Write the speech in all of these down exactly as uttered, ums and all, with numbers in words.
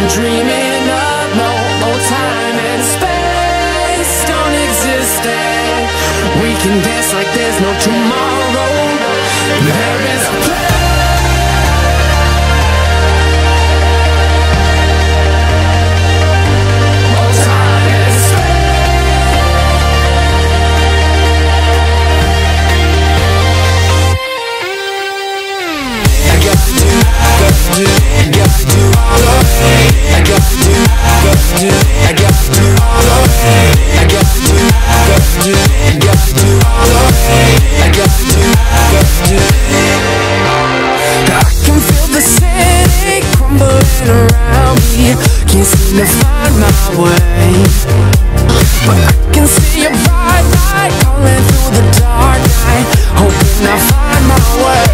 been dreaming of. No, no time and space don't exist there. We can dance like there's no tomorrow. There is a place. Can't seem to find my way, but I can see your bright light calling through the dark night, hoping I find my way.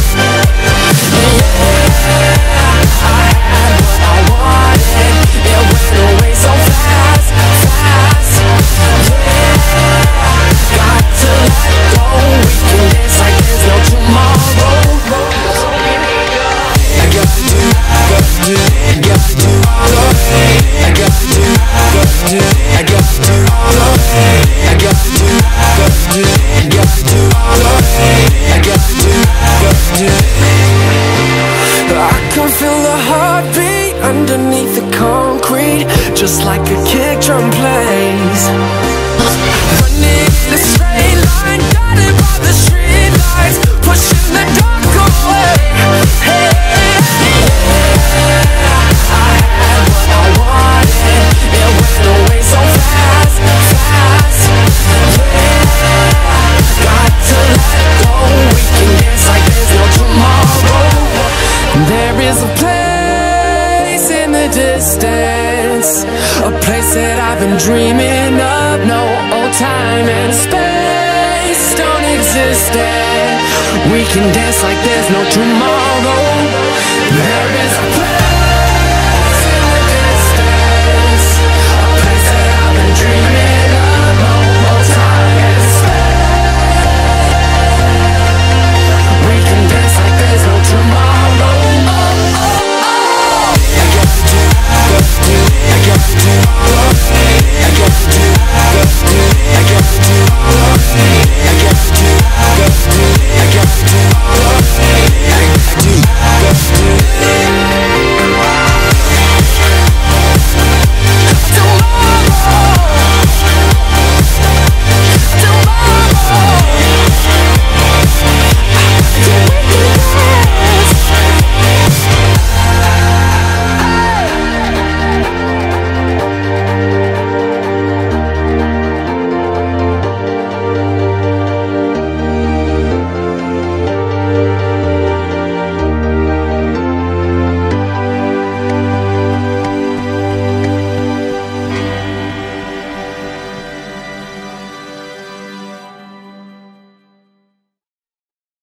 Yeah, I had what I wanted, it went away so fast, fast. Yeah, got to let go, we can dance like there's no tomorrow. I got to, got to, got to all the way. I got to, got to, I got to all the way. I got to, got to, got to all the way. I got to, got to. I can feel the heartbeat underneath the concrete, just like a kick drum plays. Running in a straight line, guided by the street lights, pushing the dark away. Hey. Distance, a place that I've been dreaming of. No old time and space don't exist there. We can dance like there's no tomorrow. There is a